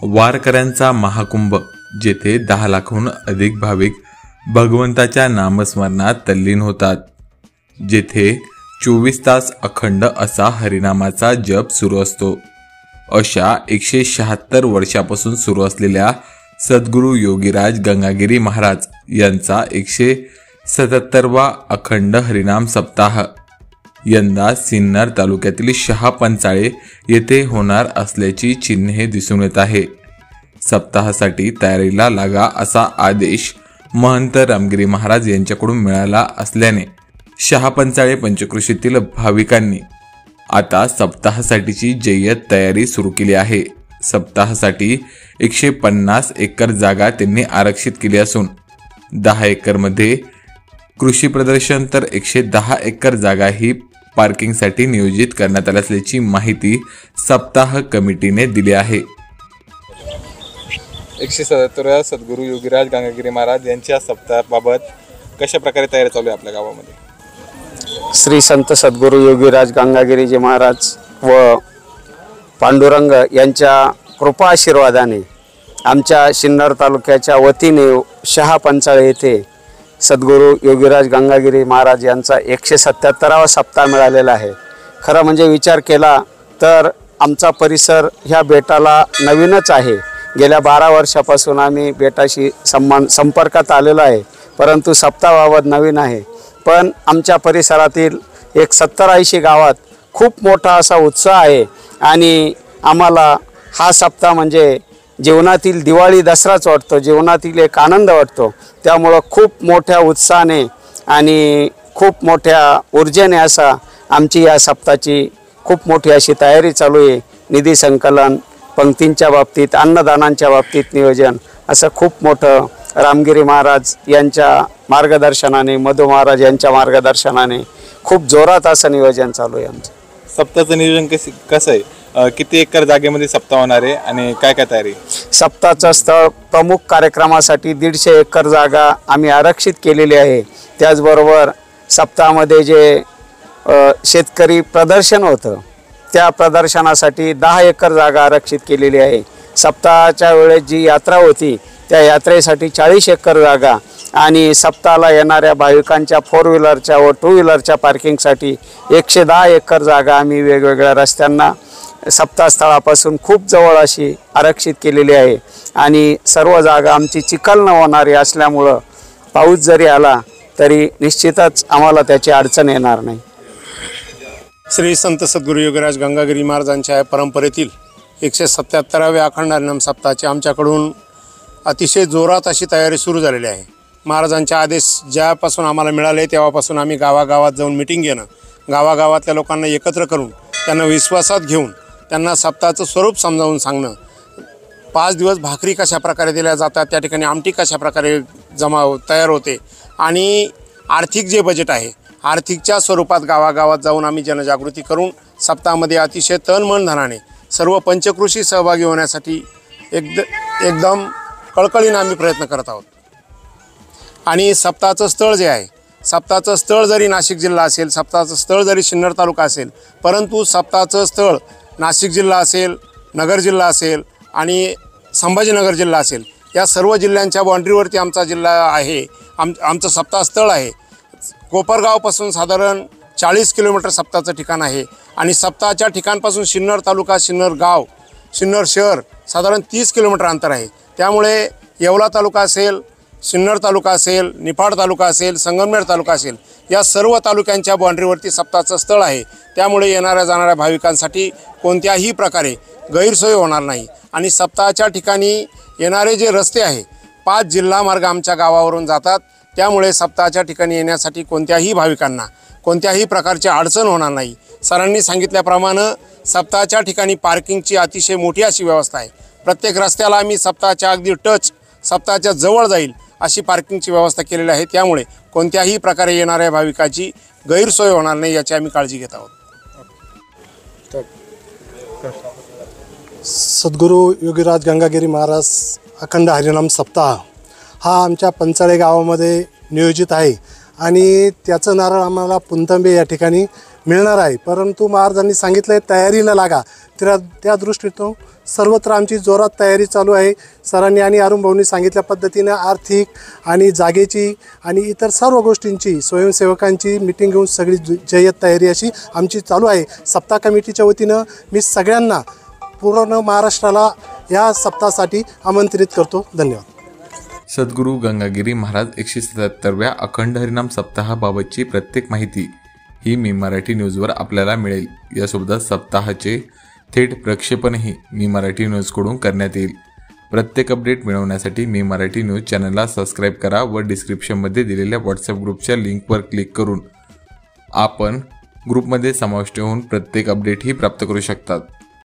वारकऱ्यांचा महाकुंभ, जेथे 10 लाखाहून अधिक भाविक भगवंताच्या नामस्मरणात तल्लीन होतात, जेथे 24 तास अखंड असा हरिनामाचा जप सुरू असतो। अशा 176 वर्षापासून सुरू असलेल्या सद्गुरू योगीराज गंगागिरी महाराज यांचा 177वा अखंड हरिनाम सप्ताह यंदा सिन्नर तालुक्यातील शहापंचाळे येथे होणार असल्याची चिन्हे दिसून येत आहे। सप्ताहासाठी तयारीला लागा असा आदेश महंत रामगिरी महाराज यांच्याकडून मिळाला असल्याने शहापंचाळे पंचक्रोशीतील भाविकांनी आता सप्ताहासाठीची जय्यत तयारी सुरू केली आहे। सप्ताहासाठी 150 एकर जागा त्यांनी आरक्षित केली असून 10 एकरमध्ये कृषी प्रदर्शन तर 110 एकर जागा ही पार्किंगसाठी नियोजित करण्यात आली असल्याची माहिती सप्ताह कमिटीने दिली आहे। 177 सद्गुरू योगीराज गंगागिरी महाराज यांच्या सप्ताहाबाबत कशा प्रकारे तयारी चालू आहे आपल्या गावामध्ये? श्री संत सद्गुरू योगीराज गंगागिरीजी महाराज व पांडुरंग यांच्या कृपा आशीर्वादाने आमच्या सिन्नर तालुक्याच्या वतीने शहापंचाळे येथे सद्गुरू योगीराज गंगागिरी महाराज यांचा 177वा सप्ताह मिळालेला आहे। खरं म्हणजे विचार केला तर आमचा परिसर ह्या बेटाला नवीनच आहे। गेल्या 12 वर्षापासून आम्ही बेटाशी संपर्कात आलेलो आहे, परंतु सप्ताहाबाबत नवीन आहे। पण आमच्या परिसरातील एक 70-80 गावात खूप मोठा असा उत्साह आहे आणि आम्हाला हा सप्ताह म्हणजे जीवनातील दिवाळी दसराच वाटतो, जीवनातील एक आनंद वाटतो। त्यामुळं खूप मोठ्या उत्साहाने आणि खूप मोठ्या ऊर्जेने असा आमची या सप्ताहाची खूप मोठी अशी तयारी चालू आहे। निधी संकलन, पंक्तींच्या बाबतीत, अन्नदानांच्या बाबतीत नियोजन असं खूप मोठं रामगिरी महाराज यांच्या मार्गदर्शनाने, मधु महाराज यांच्या मार्गदर्शनाने खूप जोरात असं नियोजन चालू आहे आमचं। सप्ताहाचं नियोजन कसं आहे? किती एकर जागेमध्ये सप्ताह होणार आहे आणि काय काय तयारी? सप्ताहाचं स्थळ प्रमुख कार्यक्रमासाठी 150 एकर जागा आम्ही आरक्षित केलेली आहे। त्याचबरोबर सप्ताहामध्ये जे शेतकरी प्रदर्शन होतं त्या प्रदर्शनासाठी 10 एकर जागा आरक्षित केलेली आहे। सप्ताहाच्या वेळेस जी यात्रा होती त्या यात्रेसाठी 40 एकर जागा आणि सप्ताहाला येणाऱ्या भाविकांच्या 4 व्हीलरच्या व 2 व्हीलरच्या पार्किंगसाठी 110 एकर जागा आम्ही वेगवेगळ्या रस्त्यांना सप्ताहस्थळापासून खूप जवळ अशी आरक्षित केलेली आहे। आणि सर्व जागा आमची चिखल न होणारी असल्यामुळं पाऊस जरी आला तरी निश्चितच आम्हाला त्याची अडचण येणार नाही। श्री संत सद्गुरू योगीराज गंगागिरी महाराजांच्या परंपरेतील 177व्या अखंड हरिनाम सप्ताहाची आमच्याकडून अतिशय जोरात अशी तयारी सुरू झालेली आहे। महाराजांचे आदेश ज्यापासून आम्हाला मिळाले तेव्हापासून आम्ही गावागावात जाऊन मीटिंग घेणं, गावागावातल्या लोकांना एकत्र करून त्यांना विश्वासात घेऊन त्यांना सप्ताहाचं स्वरूप समजावून सांगणं, 5 दिवस भाकरी कशा प्रकारे दिल्या जातात, त्या ठिकाणी आमटी कशा प्रकारे तयार होते आणि आर्थिक जे बजेट आहे आर्थिकच्या स्वरूपात गावागावात जाऊन आम्ही जनजागृती करून सप्ताहामध्ये अतिशय तन मन धनाने सर्व पंचक्रोशी सहभागी होण्यासाठी एकदम कळकळीने आम्ही प्रयत्न करत आहोत। आणि सप्ताहाचं स्थळ जे आहे, सप्ताहाचं स्थळ जरी नाशिक जिल्हा असेल, सप्ताहाचं स्थळ जरी सिन्नर तालुका असेल, परंतु सप्ताहाचं स्थळ नाशिक जिल्हा असेल, नगर जिल्हा असेल आणि संभाजीनगर जिल्हा असेल, या सर्व जिल्ह्यांच्या बाउंड्रीवरती आमचा जिल्हा आहे। आमचं सप्ताह स्थळ आहे। कोपरगावपासून साधारण 40 किलोमीटर सप्ताहाचं ठिकाण आहे आणि सप्ताहाच्या ठिकाणपासून सिन्नर तालुका, सिन्नर गाव, सिन्नर शहर साधारण 30 किलोमीटर अंतर आहे। त्यामुळे येवला तालुका असेल, सिन्नर तालुका असेल, निफाड तालुका असेल, संगमनेर तालुका असेल, या सर्व तालुक्यांच्या बाउंड्रीवरती सप्ताहाचं स्थळ आहे। त्यामुळे येणाऱ्या जाणाऱ्या भाविकांसाठी कोणत्याही प्रकारे गैरसोय होणार नाही। आणि सप्ताहाच्या ठिकाणी येणारे जे रस्ते आहे 5 जिल्हा मार्ग आमच्या गावावरून जातात, त्यामुळे सप्ताहाच्या ठिकाणी येण्यासाठी कोणत्याही भाविकांना कोणत्याही प्रकारची अडचण होणार नाही। सरांनी सांगितल्याप्रमाणे सप्ताहाच्या ठिकाणी पार्किंगची अतिशय मोठी अशी व्यवस्था आहे। प्रत्येक रस्त्याला आम्ही सप्ताहाच्या अगदी सप्ताहाच्या जवळ जाईल अशी पार्किंगची व्यवस्था केलेली आहे। त्यामुळे कोणत्याही प्रकारे येणाऱ्या भाविकाची गैरसोय होणार नाही याची आम्ही काळजी घेत आहोत। सद्गुरू योगीराज गंगागिरी महाराज अखंड हरिनाम सप्ताह हा आमच्या पंचाळे गावामध्ये नियोजित आहे आणि त्याचं नारळ आम्हाला पुंतंबे या ठिकाणी मिळणार आहे. परंतु महाराजांनी सांगितलं आहे तयारीला लागा. त्या दृष्टीतून सर्वत्र आमची जोरात तयारी चालू आहे. सरांनी आणि अरुण भाऊंनी सांगितल्या पद्धतीनं आर्थिक आणि जागेची आणि इतर सर्व गोष्टींची स्वयंसेवकांची मीटिंग घेऊन सगळी जय्यत तयारी अशी आमची चालू आहे. सप्ताह कमिटीच्या वतीनं मी सगळ्यांना पूर्ण महाराष्ट्राला या सप्ताहासाठी आमंत्रित करतो. धन्यवाद. सद्गुरू गंगागिरी महाराज 177व्या अखंड हरिनाम सप्ताहाबाबतची प्रत्येक माहिती ही मी मराठी न्यूजवर आपल्याला मिळेल. यासोबतच सप्ताहाचे थेट प्रक्षेपणही मी मराठी न्यूजकडून करण्यात येईल. प्रत्येक अपडेट मिळवण्यासाठी मी मराठी न्यूज चॅनलला सबस्क्राईब करा व डिस्क्रिप्शनमध्ये दिलेल्या व्हॉट्सअप ग्रुपच्या लिंकवर क्लिक करून आपण ग्रुपमध्ये समाविष्ट होऊन प्रत्येक अपडेटही प्राप्त करू शकतात.